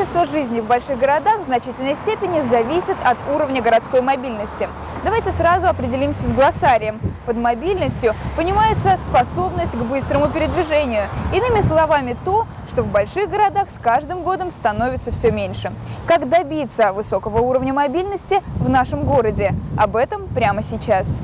Качество жизни в больших городах в значительной степени зависит от уровня городской мобильности. Давайте сразу определимся с глоссарием. Под мобильностью понимается способность к быстрому передвижению. Иными словами, то, что в больших городах с каждым годом становится все меньше. Как добиться высокого уровня мобильности в нашем городе? Об этом прямо сейчас.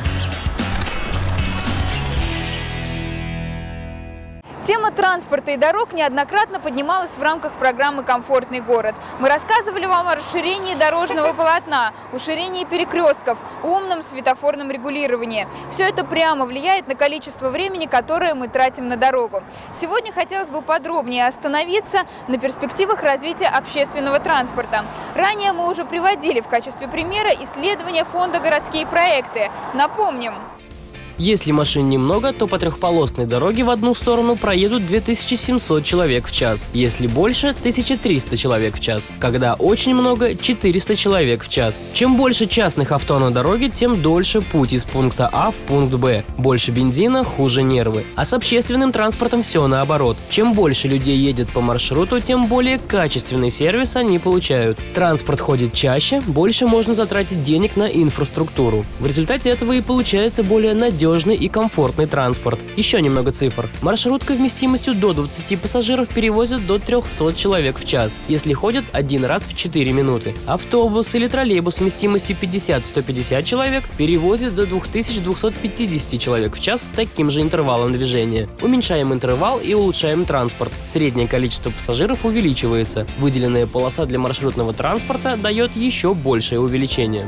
Тема транспорта и дорог неоднократно поднималась в рамках программы «Комфортный город». Мы рассказывали вам о расширении дорожного полотна, уширении перекрестков, умном светофорном регулировании. Все это прямо влияет на количество времени, которое мы тратим на дорогу. Сегодня хотелось бы подробнее остановиться на перспективах развития общественного транспорта. Ранее мы уже приводили в качестве примера исследования фонда «Городские проекты». Напомним. Если машин немного, то по трехполосной дороге в одну сторону проедут 2700 человек в час. Если больше – 1300 человек в час. Когда очень много – 400 человек в час. Чем больше частных авто на дороге, тем дольше путь из пункта А в пункт Б. Больше бензина – хуже нервы. А с общественным транспортом все наоборот. Чем больше людей едет по маршруту, тем более качественный сервис они получают. Транспорт ходит чаще, больше можно затратить денег на инфраструктуру. В результате этого и получается более надежный и комфортный транспорт. Еще немного цифр. Маршрутка вместимостью до 20 пассажиров перевозит до 300 человек в час, если ходят один раз в 4 минуты. Автобус или троллейбус вместимостью 50-150 человек перевозит до 2250 человек в час с таким же интервалом движения. Уменьшаем интервал и улучшаем транспорт. Среднее количество пассажиров увеличивается. Выделенная полоса для маршрутного транспорта дает еще большее увеличение.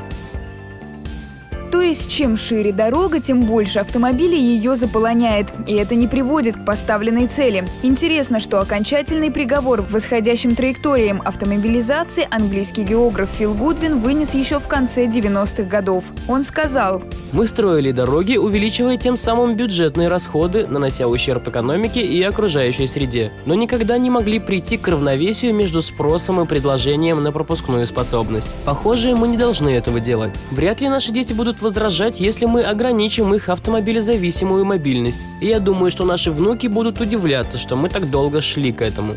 То есть, чем шире дорога, тем больше автомобилей ее заполоняет. И это не приводит к поставленной цели. Интересно, что окончательный приговор к восходящим траекториям автомобилизации английский географ Фил Гудвин вынес еще в конце 90-х годов. Он сказал: «Мы строили дороги, увеличивая тем самым бюджетные расходы, нанося ущерб экономике и окружающей среде, но никогда не могли прийти к равновесию между спросом и предложением на пропускную способность. Похоже, мы не должны этого делать. Вряд ли наши дети будут возражать, если мы ограничим их автомобилезависимую мобильность. И я думаю, что наши внуки будут удивляться, что мы так долго шли к этому».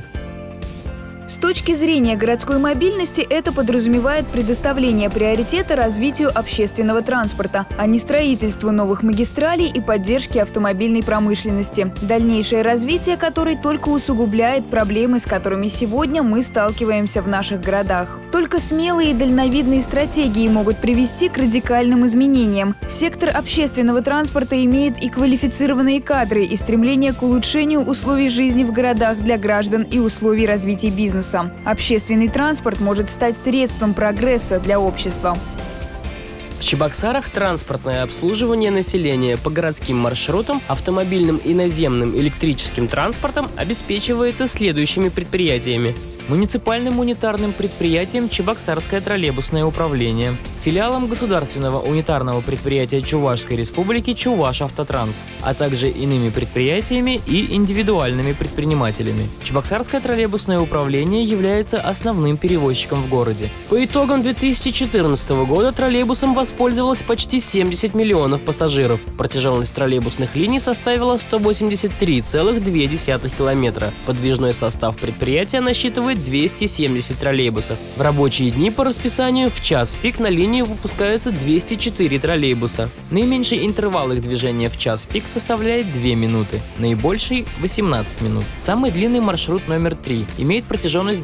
С точки зрения городской мобильности это подразумевает предоставление приоритета развитию общественного транспорта, а не строительству новых магистралей и поддержке автомобильной промышленности, дальнейшее развитие которой только усугубляет проблемы, с которыми сегодня мы сталкиваемся в наших городах. Только смелые и дальновидные стратегии могут привести к радикальным изменениям. Сектор общественного транспорта имеет и квалифицированные кадры, и стремление к улучшению условий жизни в городах для граждан и условий развития бизнеса. Общественный транспорт может стать средством прогресса для общества. В Чебоксарах транспортное обслуживание населения по городским маршрутам, автомобильным и наземным электрическим транспортом обеспечивается следующими предприятиями. Муниципальным унитарным предприятием «Чебоксарское троллейбусное управление», филиалом государственного унитарного предприятия Чувашской республики «Чувашавтотранс», а также иными предприятиями и индивидуальными предпринимателями. Чебоксарское троллейбусное управление является основным перевозчиком в городе. По итогам 2014 года троллейбусом воспользовалось почти 70 миллионов пассажиров. Протяженность троллейбусных линий составила 183,2 километра. Подвижной состав предприятия насчитывает 270 троллейбусов. В рабочие дни по расписанию в час пик на линию выпускается 204 троллейбуса. Наименьший интервал их движения в час пик составляет 2 минуты, наибольший – 18 минут. Самый длинный маршрут номер 3 имеет протяженность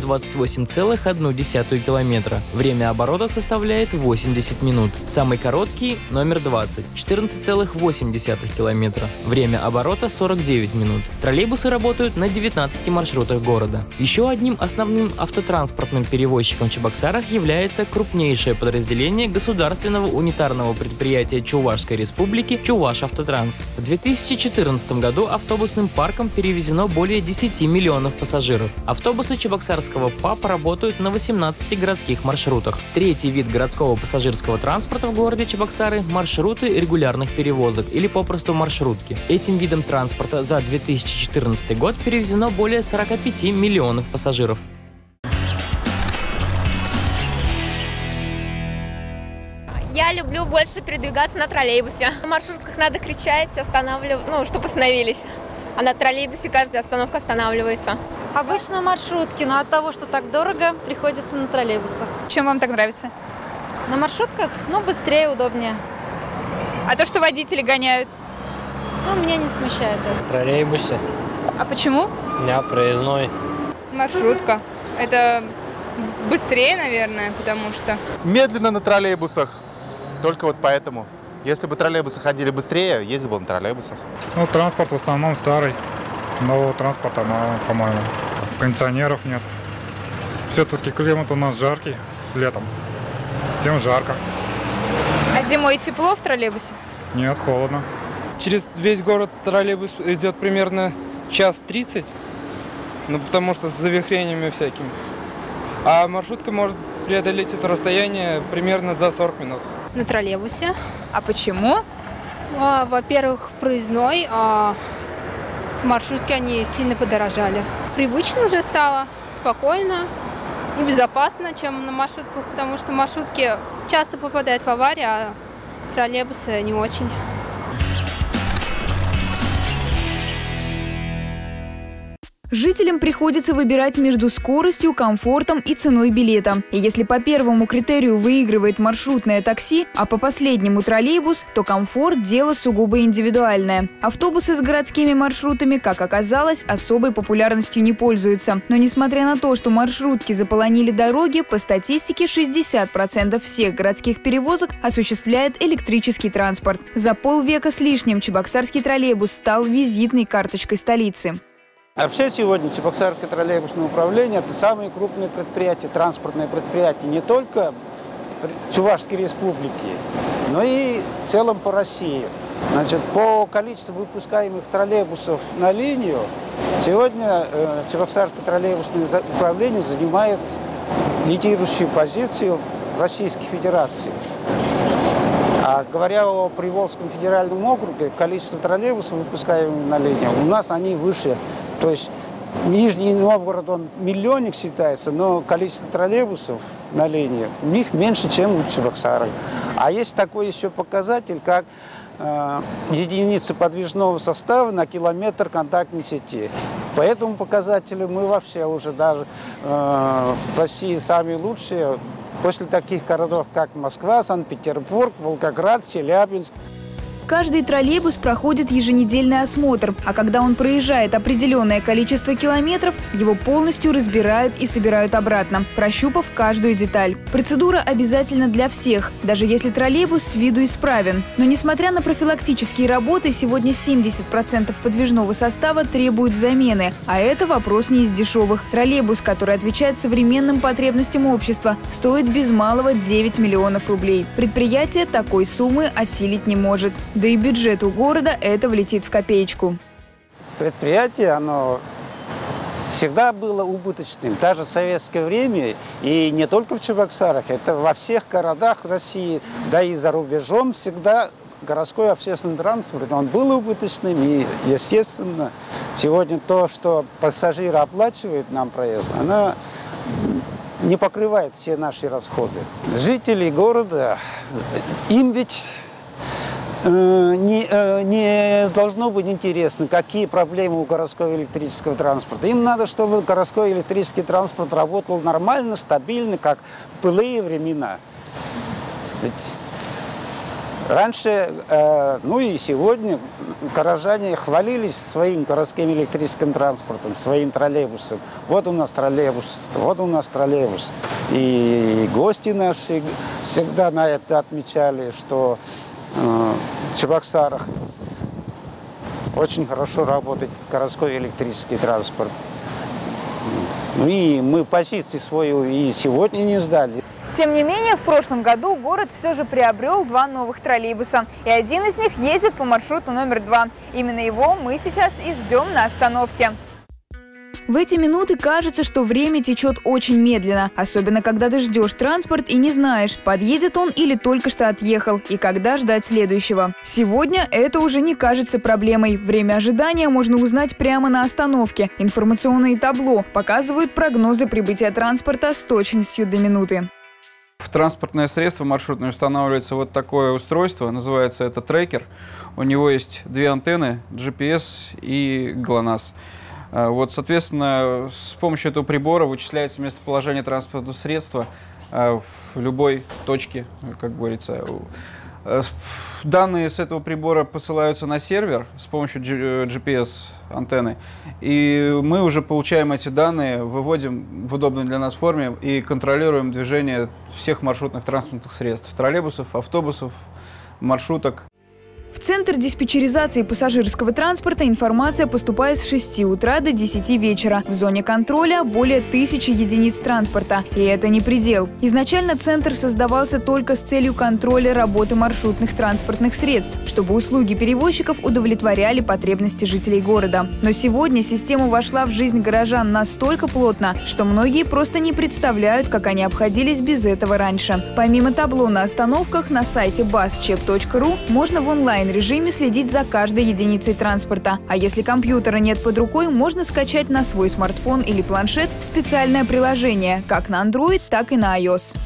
28,1 километра. Время оборота составляет 80 минут. Самый короткий – номер 20 – 14,8 километра. Время оборота – 49 минут. Троллейбусы работают на 19 маршрутах города. Еще одним основным автотранспортным перевозчиком в Чебоксарах является крупнейшее подразделение государственного унитарного предприятия Чувашской республики «Чувашавтотранс». В 2014 году автобусным парком перевезено более 10 миллионов пассажиров. Автобусы Чебоксарского ПАП работают на 18 городских маршрутах. Третий вид городского пассажирского транспорта в городе Чебоксары – маршруты регулярных перевозок или попросту маршрутки. Этим видом транспорта за 2014 год перевезено более 45 миллионов пассажиров. Я люблю больше передвигаться на троллейбусе. На маршрутках надо кричать, останавливать, чтобы остановились. А на троллейбусе каждая остановка останавливается. Обычно маршрутки, но от того, что так дорого, приходится на троллейбусах. Чем вам так нравится? На маршрутках, быстрее, удобнее. А то, что водители гоняют? Меня не смущает это. В троллейбусе. А почему? У меня проездной. Маршрутка. Это быстрее, наверное, потому что... Медленно на троллейбусах. Только вот поэтому. Если бы троллейбусы ходили быстрее, ездил бы на троллейбусах. Транспорт в основном старый. Нового транспорта, по-моему, кондиционеров нет. Все-таки климат у нас жаркий летом. Всем жарко. А зимой тепло в троллейбусе? Нет, холодно. Через весь город троллейбус идет примерно 1:30, потому что с завихрениями всякими. А маршрутка может преодолеть это расстояние примерно за 40 минут. На троллейбусе. А почему? Во-первых, проездной, маршрутки они сильно подорожали. Привычно уже стало, спокойно и безопасно, чем на маршрутках, потому что маршрутки часто попадают в аварии, а троллейбусы не очень. Жителям приходится выбирать между скоростью, комфортом и ценой билета. И если по первому критерию выигрывает маршрутное такси, а по последнему троллейбус, то комфорт – дело сугубо индивидуальное. Автобусы с городскими маршрутами, как оказалось, особой популярностью не пользуются. Но несмотря на то, что маршрутки заполонили дороги, по статистике 60% всех городских перевозок осуществляет электрический транспорт. За полвека с лишним чебоксарский троллейбус стал визитной карточкой столицы. А вообще сегодня Чебоксарское троллейбусное управление – это самые крупные предприятия, транспортные предприятия не только Чувашской республики, но и в целом по России. Значит, по количеству выпускаемых троллейбусов на линию сегодня Чебоксарское троллейбусное управление занимает лидирующую позицию в Российской Федерации. А говоря о Приволжском федеральном округе, количество троллейбусов, выпускаемых на линию, у нас они выше. То есть Нижний Новгород, он миллионник считается, но количество троллейбусов на линии у них меньше, чем у Чебоксара. А есть такой еще показатель, как единица подвижного состава на километр контактной сети. По этому показателю мы вообще уже даже в России самые лучшие после таких городов, как Москва, Санкт-Петербург, Волгоград, Челябинск. Каждый троллейбус проходит еженедельный осмотр, а когда он проезжает определенное количество километров, его полностью разбирают и собирают обратно, прощупав каждую деталь. Процедура обязательна для всех, даже если троллейбус с виду исправен. Но несмотря на профилактические работы, сегодня 70% подвижного состава требуют замены, а это вопрос не из дешевых. Троллейбус, который отвечает современным потребностям общества, стоит без малого 9 миллионов рублей. Предприятие такой суммы осилить не может. Да и бюджету города это влетит в копеечку. Предприятие, оно всегда было убыточным. Даже в советское время, и не только в Чебоксарах, это во всех городах России, да и за рубежом всегда городской общественный транспорт, он был убыточным. И, естественно, сегодня то, что пассажир оплачивает нам проезд, она не покрывает все наши расходы. Жители города, им ведь не должно быть интересно, какие проблемы у городского электрического транспорта. Им надо, чтобы городской электрический транспорт работал нормально, стабильно, как в былые времена. Ведь раньше, ну и сегодня, горожане хвалились своим городским электрическим транспортом, своим троллейбусом. Вот у нас троллейбус, вот у нас троллейбус. И гости наши всегда на это отмечали, что в Чебоксарах очень хорошо работает городской электрический транспорт. Ну и мы позицию свою и сегодня не сдали. Тем не менее, в прошлом году город все же приобрел 2 новых троллейбуса. И один из них ездит по маршруту номер 2. Именно его мы сейчас и ждем на остановке. В эти минуты кажется, что время течет очень медленно, особенно когда ты ждешь транспорт и не знаешь, подъедет он или только что отъехал, и когда ждать следующего. Сегодня это уже не кажется проблемой. Время ожидания можно узнать прямо на остановке. Информационные табло показывают прогнозы прибытия транспорта с точностью до минуты. В транспортное средство маршрутное устанавливается вот такое устройство, называется это трекер. У него есть 2 антенны, GPS и GLONASS. Вот, соответственно, с помощью этого прибора вычисляется местоположение транспортного средства в любой точке, как говорится. Данные с этого прибора посылаются на сервер с помощью GPS-антенны, и мы уже получаем эти данные, выводим в удобной для нас форме и контролируем движение всех маршрутных транспортных средств, троллейбусов, автобусов, маршруток. В Центр диспетчеризации пассажирского транспорта информация поступает с 6 утра до 10 вечера. В зоне контроля более 1000 единиц транспорта. И это не предел. Изначально Центр создавался только с целью контроля работы маршрутных транспортных средств, чтобы услуги перевозчиков удовлетворяли потребности жителей города. Но сегодня система вошла в жизнь горожан настолько плотно, что многие просто не представляют, как они обходились без этого раньше. Помимо табло на остановках, на сайте buscheck.ru можно в онлайн-режиме следить за каждой единицей транспорта. А если компьютера нет под рукой, можно скачать на свой смартфон или планшет специальное приложение, как на Android, так и на iOS.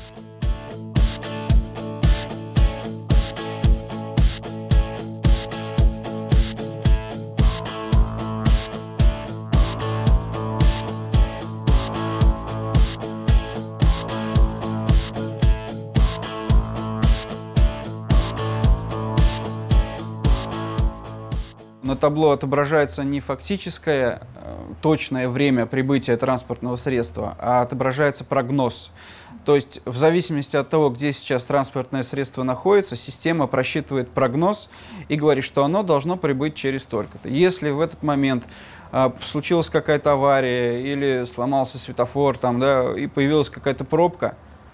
На табло отображается не фактическое точное время прибытия транспортного средства, а отображается прогноз. То есть в зависимости от того, где сейчас транспортное средство находится, система просчитывает прогноз и говорит, что оно должно прибыть через столько-то. Если в этот момент случилась какая-то авария или сломался светофор, там, да, и появилась какая-то пробка,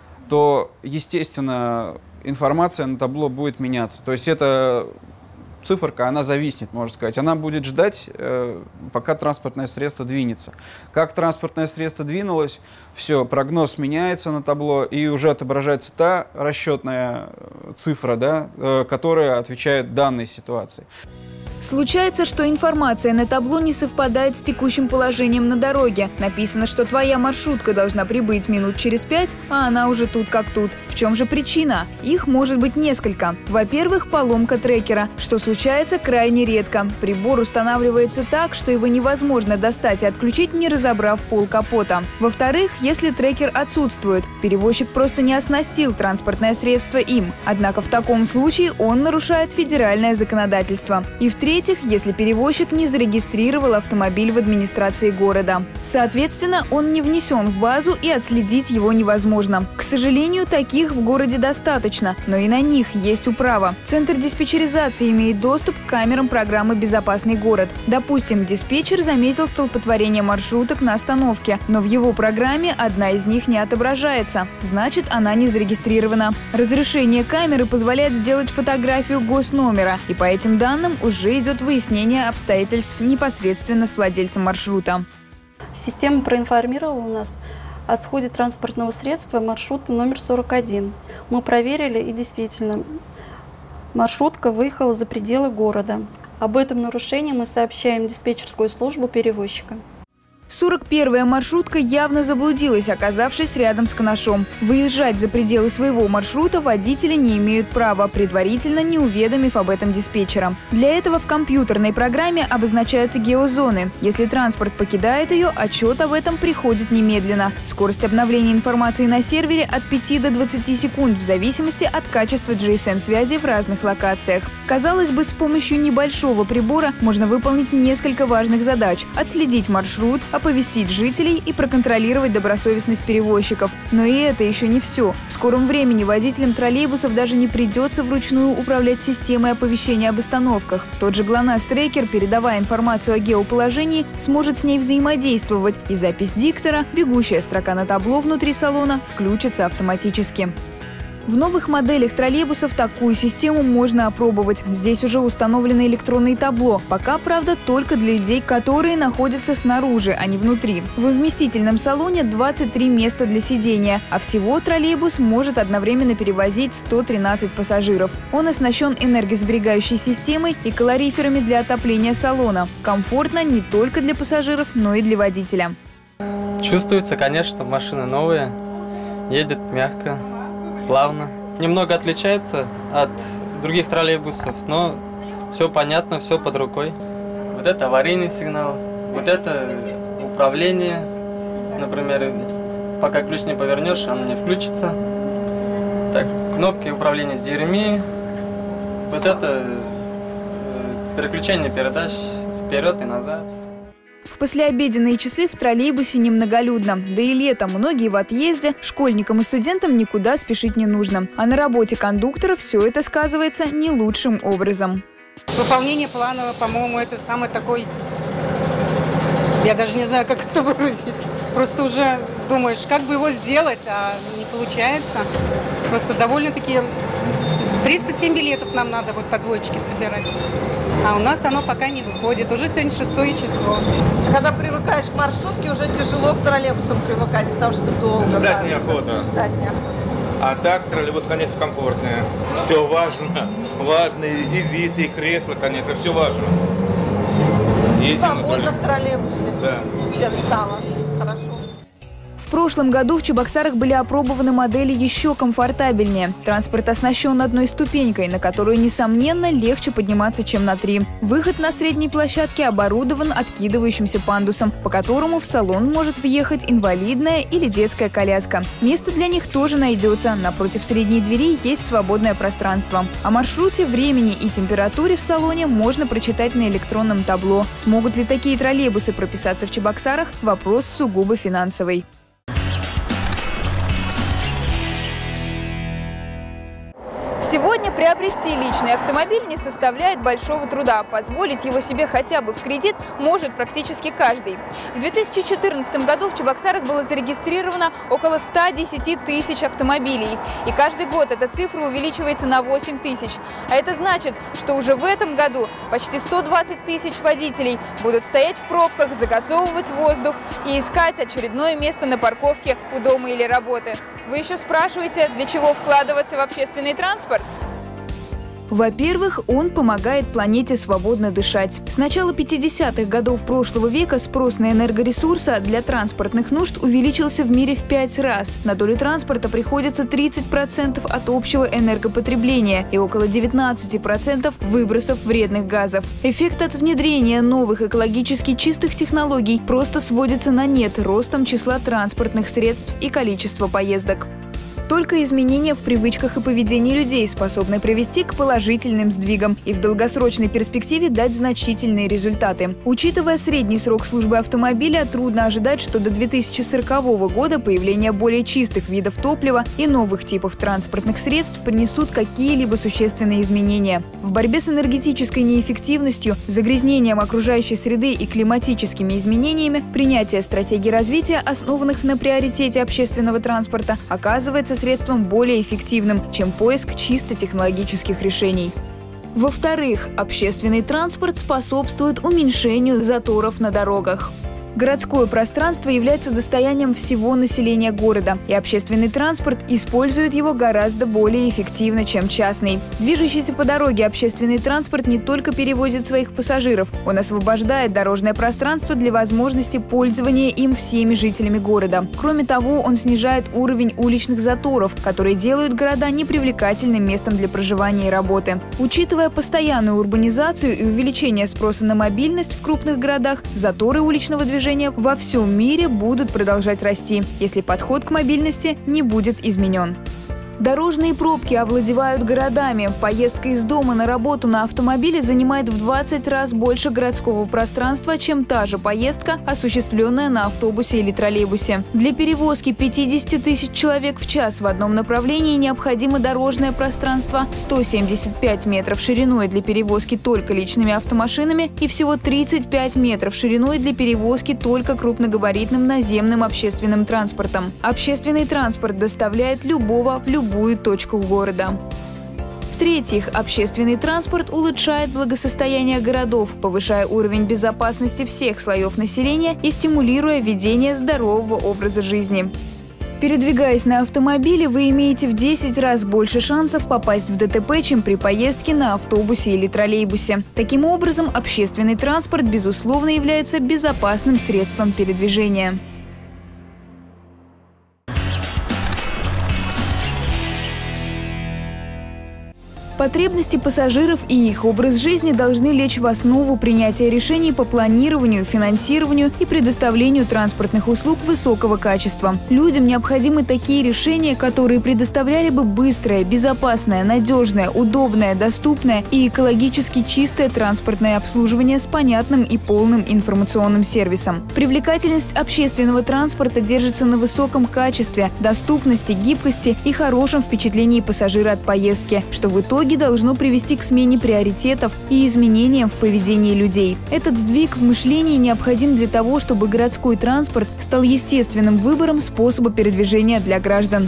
то, естественно, информация на табло будет меняться. То есть это циферка, она зависнет, можно сказать. Она будет ждать, пока транспортное средство двинется. Как транспортное средство двинулось, все, прогноз меняется на табло, и уже отображается та расчетная цифра, да, которая отвечает данной ситуации. Случается, что информация на табло не совпадает с текущим положением на дороге. Написано, что твоя маршрутка должна прибыть минут через 5, а она уже тут как тут. В чем же причина? Их может быть несколько. Во-первых, поломка трекера, что случается крайне редко. Прибор устанавливается так, что его невозможно достать и отключить, не разобрав пол капота. Во-вторых, если трекер отсутствует, перевозчик просто не оснастил транспортное средство им. Однако в таком случае он нарушает федеральное законодательство. И в-третьих, если перевозчик не зарегистрировал автомобиль в администрации города. Соответственно, он не внесен в базу и отследить его невозможно. К сожалению, таких в городе достаточно, но и на них есть управа. Центр диспетчеризации имеет доступ к камерам программы «Безопасный город». Допустим, диспетчер заметил столпотворение маршруток на остановке, но в его программе одна из них не отображается. Значит, она не зарегистрирована. Разрешение камеры позволяет сделать фотографию госномера, и по этим данным уже идет выяснение обстоятельств непосредственно с владельцем маршрута. Система проинформировала нас о сходе транспортного средства маршрута номер 41. Мы проверили, и действительно, маршрутка выехала за пределы города. Об этом нарушении мы сообщаем диспетчерскую службу перевозчика. 41-я маршрутка явно заблудилась, оказавшись рядом с Канашом. Выезжать за пределы своего маршрута водители не имеют права, предварительно не уведомив об этом диспетчера. Для этого в компьютерной программе обозначаются геозоны. Если транспорт покидает ее, отчет об этом приходит немедленно. Скорость обновления информации на сервере от 5 до 20 секунд в зависимости от качества GSM-связи в разных локациях. Казалось бы, с помощью небольшого прибора можно выполнить несколько важных задач – отследить маршрут, оповестить жителей и проконтролировать добросовестность перевозчиков. Но и это еще не все. В скором времени водителям троллейбусов даже не придется вручную управлять системой оповещения об остановках. Тот же ГЛОНАСС-трекер, передавая информацию о геоположении, сможет с ней взаимодействовать, и запись диктора, бегущая строка на табло внутри салона, включится автоматически. В новых моделях троллейбусов такую систему можно опробовать. Здесь уже установлено электронное табло. Пока, правда, только для людей, которые находятся снаружи, а не внутри. В вместительном салоне 23 места для сидения, а всего троллейбус может одновременно перевозить 113 пассажиров. Он оснащен энергосберегающей системой и калориферами для отопления салона. Комфортно не только для пассажиров, но и для водителя. Чувствуется, конечно, машина новая, едет мягко, плавно. Немного отличается от других троллейбусов, но все понятно, все под рукой. Вот это аварийный сигнал, Вот это управление, например, пока ключ не повернешь, оно не включится. Так, кнопки управления с дверьми. Вот это переключение передач вперед и назад. В послеобеденные часы в троллейбусе немноголюдно. Да и летом многие в отъезде, школьникам и студентам никуда спешить не нужно. А на работе кондуктора все это сказывается не лучшим образом. Выполнение плана, по-моему, это самый такой... Я даже не знаю, как это выразить. Просто уже думаешь, как бы его сделать, а не получается. Просто довольно-таки 307 билетов нам надо вот по двоечке собирать. А у нас оно пока не выходит. Уже сегодня 6 число. Когда привыкаешь к маршрутке, уже тяжело к троллейбусам привыкать, потому что долго. Ждать неохота. Ждать неохота. А так троллейбус, конечно, комфортный. Все важно. Важно и вид, и кресло, конечно, все важно. Свободно в троллейбусе. Да. Сейчас стало хорошо. В прошлом году в Чебоксарах были опробованы модели еще комфортабельнее. Транспорт оснащен одной ступенькой, на которую, несомненно, легче подниматься, чем на 3. Выход на средней площадке оборудован откидывающимся пандусом, по которому в салон может въехать инвалидная или детская коляска. Место для них тоже найдется. Напротив средней двери есть свободное пространство. О маршруте, времени и температуре в салоне можно прочитать на электронном табло. Смогут ли такие троллейбусы прописаться в Чебоксарах – вопрос сугубо финансовый. Сегодня приобрести личный автомобиль не составляет большого труда. Позволить его себе хотя бы в кредит может практически каждый. В 2014 году в Чебоксарах было зарегистрировано около 110 тысяч автомобилей. И каждый год эта цифра увеличивается на 8 тысяч. А это значит, что уже в этом году почти 120 тысяч водителей будут стоять в пробках, загазовывать воздух и искать очередное место на парковке у дома или работы. Вы еще спрашиваете, для чего вкладываться в общественный транспорт? Во-первых, он помогает планете свободно дышать. С начала 50-х годов прошлого века спрос на энергоресурсы для транспортных нужд увеличился в мире в 5 раз. На долю транспорта приходится 30% от общего энергопотребления и около 19% выбросов вредных газов. Эффект от внедрения новых экологически чистых технологий просто сводится на нет ростом числа транспортных средств и количества поездок. Только изменения в привычках и поведении людей способны привести к положительным сдвигам и в долгосрочной перспективе дать значительные результаты. Учитывая средний срок службы автомобиля, трудно ожидать, что до 2040 года появление более чистых видов топлива и новых типов транспортных средств принесут какие-либо существенные изменения. В борьбе с энергетической неэффективностью, загрязнением окружающей среды и климатическими изменениями принятие стратегий развития, основанных на приоритете общественного транспорта, оказывается средством более эффективным, чем поиск чисто технологических решений. Во-вторых, общественный транспорт способствует уменьшению заторов на дорогах. Городское пространство является достоянием всего населения города, и общественный транспорт использует его гораздо более эффективно, чем частный. Движущийся по дороге общественный транспорт не только перевозит своих пассажиров, он освобождает дорожное пространство для возможности пользования им всеми жителями города. Кроме того, он снижает уровень уличных заторов, которые делают города непривлекательным местом для проживания и работы. Учитывая постоянную урбанизацию и увеличение спроса на мобильность в крупных городах, заторы уличного движения во всем мире будут продолжать расти, если подход к мобильности не будет изменен. Дорожные пробки овладевают городами. Поездка из дома на работу на автомобиле занимает в 20 раз больше городского пространства, чем та же поездка, осуществленная на автобусе или троллейбусе. Для перевозки 50 тысяч человек в час в одном направлении необходимо дорожное пространство 175 метров шириной для перевозки только личными автомашинами и всего 35 метров шириной для перевозки только крупногабаритным наземным общественным транспортом. Общественный транспорт доставляет любого в любую точку города. В-третьих, общественный транспорт улучшает благосостояние городов, повышая уровень безопасности всех слоев населения и стимулируя ведение здорового образа жизни. Передвигаясь на автомобиле, вы имеете в 10 раз больше шансов попасть в ДТП, чем при поездке на автобусе или троллейбусе. Таким образом, общественный транспорт, безусловно, является безопасным средством передвижения. Потребности пассажиров и их образ жизни должны лечь в основу принятия решений по планированию, финансированию и предоставлению транспортных услуг высокого качества. Людям необходимы такие решения, которые предоставляли бы быстрое, безопасное, надежное, удобное, доступное и экологически чистое транспортное обслуживание с понятным и полным информационным сервисом. Привлекательность общественного транспорта держится на высоком качестве, доступности, гибкости и хорошем впечатлении пассажира от поездки, что в итоге должно привести к смене приоритетов и изменениям в поведении людей. Этот сдвиг в мышлении необходим для того, чтобы городской транспорт стал естественным выбором способа передвижения для граждан.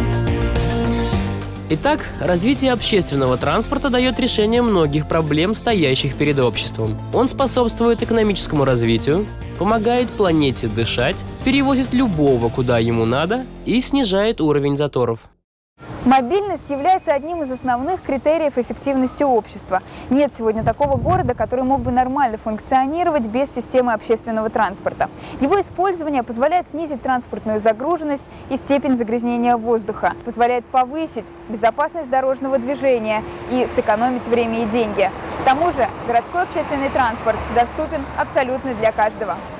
Итак, развитие общественного транспорта дает решение многих проблем, стоящих перед обществом. Он способствует экономическому развитию, помогает планете дышать, перевозит любого куда ему надо и снижает уровень заторов. Мобильность является одним из основных критериев эффективности общества. Нет сегодня такого города, который мог бы нормально функционировать без системы общественного транспорта. Его использование позволяет снизить транспортную загруженность и степень загрязнения воздуха, позволяет повысить безопасность дорожного движения и сэкономить время и деньги. К тому же городской общественный транспорт доступен абсолютно для каждого.